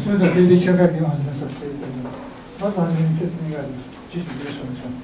それでは定例記者会見を始めさせていただきます。まずはじめに説明があります。知事、よろしくお願いします。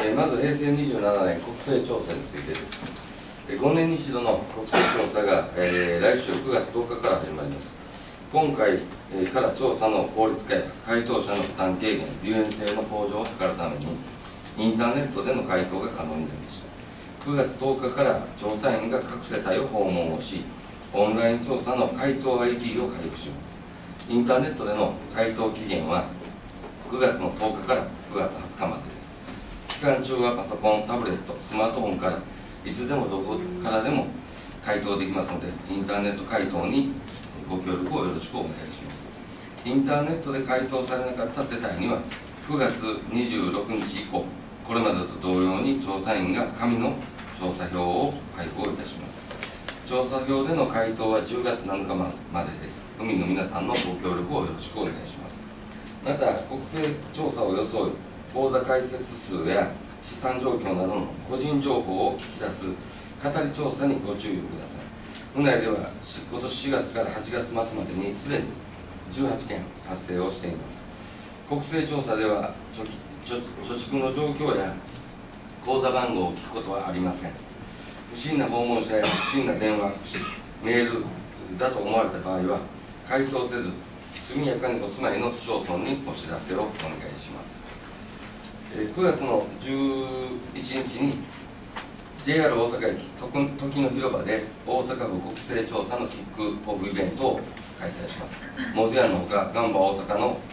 はい。まず平成27年国勢調査についてです。5年に一度の国勢調査が、来週9月10日から始まります。今回、から調査の効率化や回答者の負担軽減、利便性の向上を図るために、インターネットでの回答が可能になりました。9月10日から調査員が各世帯を訪問をし、オンライン調査の回答 ID を配布します。インターネットでの回答期限は9月の10日から9月20日までです。期間中はパソコン、タブレット、スマートフォンからいつでもどこからでも回答できますので、インターネット回答にご協力をよろしくお願いします。インターネットで回答されなかった世帯には、9月26日以降、これまでと同様に調査員が紙の調査票を配布をいたします。調査票での回答は10月7日までです。府民の皆さんのご協力をよろしくお願いします。また、国勢調査を装い、口座開設数や資産状況などの個人情報を聞き出す語り調査にご注意ください。府内では今年4月から8月末までにすでに18件発生をしています。国勢調査では貯蓄の状況や口座番号を聞くことはありません。不審な訪問者や不審な電話、メールだと思われた場合は、回答せず、速やかにお住まいの市町村にお知らせをお願いします。9月の11日に JR 大阪駅時の広場で大阪府国勢調査のキックオフイベントを開催します。モズヤンのほか、ガンバ大阪の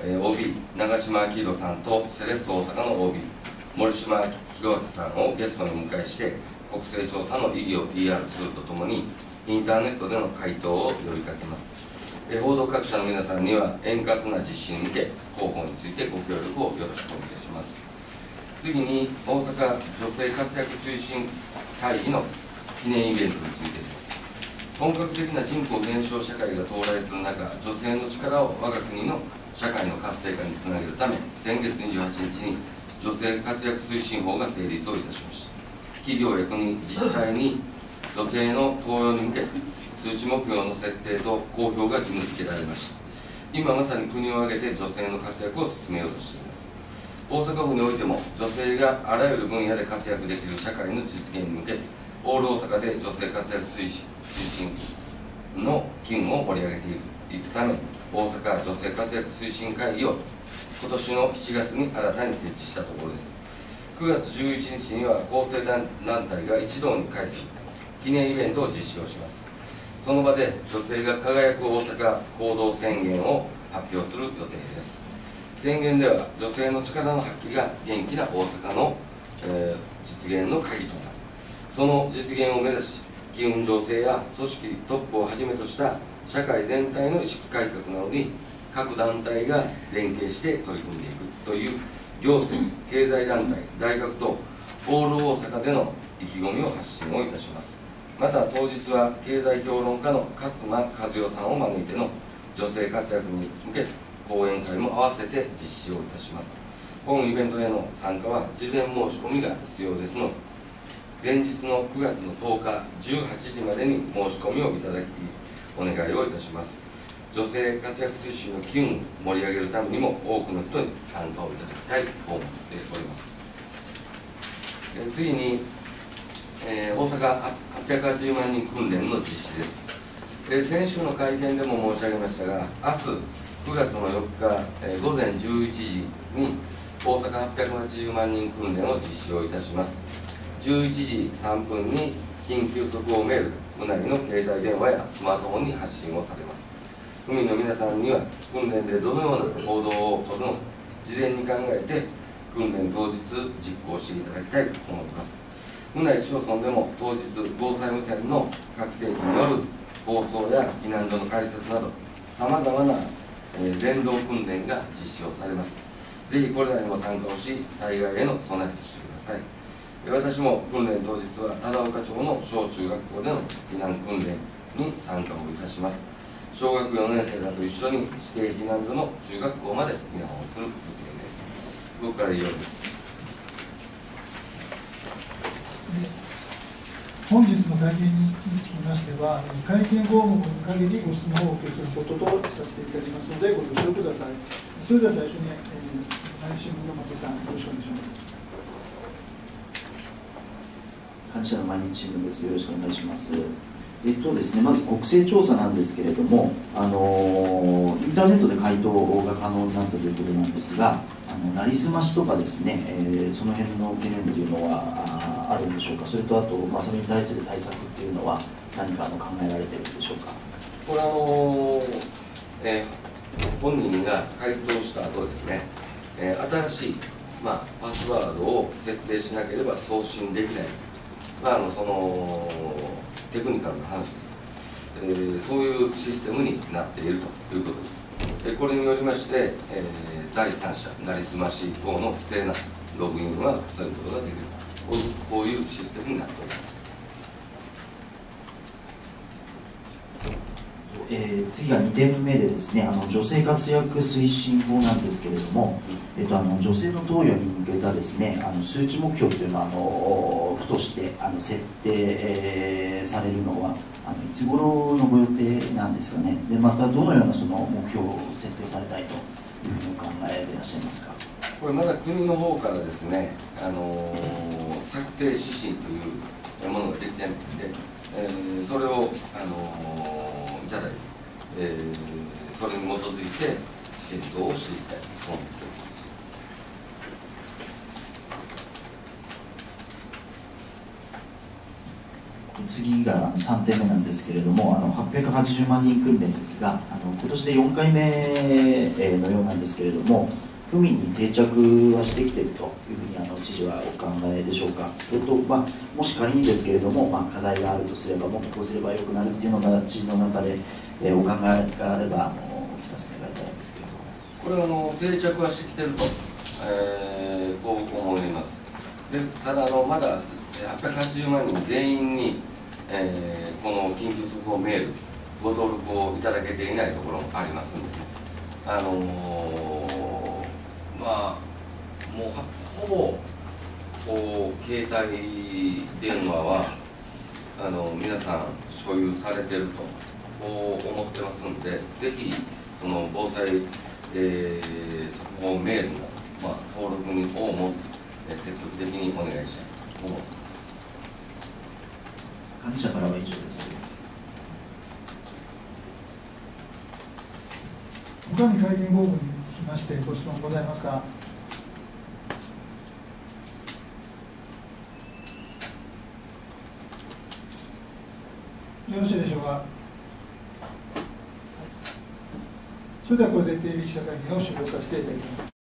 OB 長島明宏さんとセレッソ大阪の OB 森島弘明さんをゲストにお迎えして、国勢調査の意義を PR するとともに、インターネットでの回答を呼びかけます。報道各社の皆さんには円滑な実施に向け、広報についてご協力をよろしくお願いします。次に、大阪女性活躍推進会議の記念イベントについてです。本格的な人口減少社会が到来する中、女性の力を我が国の社会の活性化につなげるため、先月28日に女性活躍推進法が成立をいたしました。企業や国、自治体に女性の登用に向け、数値目標の設定と公表が義務付けられました。今まさに国を挙げて女性の活躍を進めようとしています。大阪府においても、女性があらゆる分野で活躍できる社会の実現に向け、オール大阪で女性活躍推進の機運を盛り上げていくため、大阪女性活躍推進会議を今年の7月に新たに設置したところです。9月11日には構成団体が一堂に会する記念イベントを実施をします。その場で女性が輝く大阪行動宣言を発表する予定です。宣言では、女性の力の発揮が元気な大阪の、実現の鍵となる。その実現を目指し、機運醸成や組織トップをはじめとした社会全体の意識改革などに、各団体が連携して取り組んでいくという行政、経済団体、大学とオール大阪での意気込みを発信をいたします。また当日は経済評論家の勝間和代さんを招いての女性活躍に向け講演会も合わせて実施をいたします。本イベントへの参加は事前申し込みが必要ですので、前日の9月の10日18時までに申し込みをいただきお願いをいたします。女性活躍推進の機運を盛り上げるためにも多くの人に参加をいただきたいと思っております。次に、大阪880万人訓練の実施です。先週の会見でも申し上げましたが、明日9月の4日、午前11時に大阪880万人訓練を実施をいたします。11時3分に緊急速報メール、府内の携帯電話やスマートフォンに発信をされます。府民の皆さんには訓練でどのような行動をとるのか、事前に考えて訓練当日実行していただきたいと思います。府内市町村でも当日、防災無線の各製品による放送や避難所の開設など、さまざまな連動訓練が実施をされます。ぜひこれらにも参加をし、災害への備えとしてください。私も訓練当日は忠岡町の小中学校での避難訓練に参加をいたします。小学4年生らと一緒に指定避難所の中学校まで避難をする予定です。僕から以上です。 本日の会見につきましては、会見項目に限りご質問をお受けすることとさせていただきますので、ご了承ください。それでは最初に、毎日新聞の松井さん、よろしくお願いします。 幹事社の毎日新聞です。よろしくお願いします。ですね、まず国勢調査なんですけれども、インターネットで回答が可能になったということなんですが、なりすましとかですね、その辺の懸念というのはあるんでしょうか。それとあと、それに対する対策っていうのは何か考えられているんでしょうか。 これ本人が回答した後ですね、新しい、パスワードを設定しなければ送信できない、そのテクニカルな話です。そういうシステムになっているということです。これによりまして、第三者、なりすまし等の不正なログインは防ぐことができる、こういうシステムになっております。 次は2点目でですね、女性活躍推進法なんですけれども、女性の投与に向けたですね、数値目標というのは府として設定されるのはいつ頃のご予定なんですかね。でまたどのようなその目標を設定されたいというふうにお考えでいらっしゃいますか。 これまだ国の方からですね、策定指針というものができてないので、それをいただいて、それに基づいて検討をしていきたいと思っております。 次が3点目なんですけれども、880万人訓練ですが、今年で4回目のようなんですけれども、府民に定着はしてきているというふうに知事はお考えでしょうか。それと、もし仮にですけれども、課題があるとすれば、もっとこうすればよくなるっていうのが知事の中で、お考えがあればお聞かせ願いたいんですけれども。 これは定着はしてきていると、こう思います。でただまだ880万人全員に、この緊急速報メールご登録をいただけていないところもありますので、もうほぼ携帯電話は皆さん所有されていると思ってますので、ぜひその防災、速報メールの、登録をも積極的にお願いしたいと思います。 幹事社からは以上です。 他に会見項目につきましてご質問ございますか。よろしいでしょうか。それではこれで定例記者会見を終了させていただきます。